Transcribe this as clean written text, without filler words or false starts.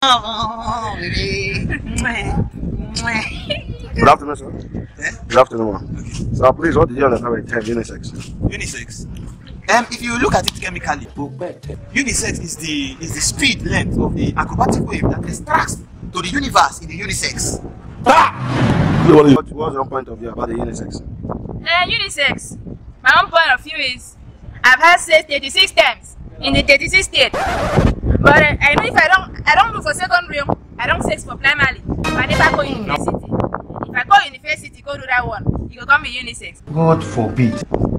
Oh, baby. Good afternoon, sir. Yeah? Good afternoon, ma'am. Okay. Sir, please, what did you understand by the term unisex? Unisex. If you look at it chemically, unisex is the speed length of the acrobatic wave that extracts to the universe in the unisex. What's your point of view about the unisex? Unisex. My own point of view is I've had sex 36 times in the 36 state. But I know if I don't move for secondary, I don't sex for primary. I never go university. If I go university, go to that one, you can come be unisex. God forbid.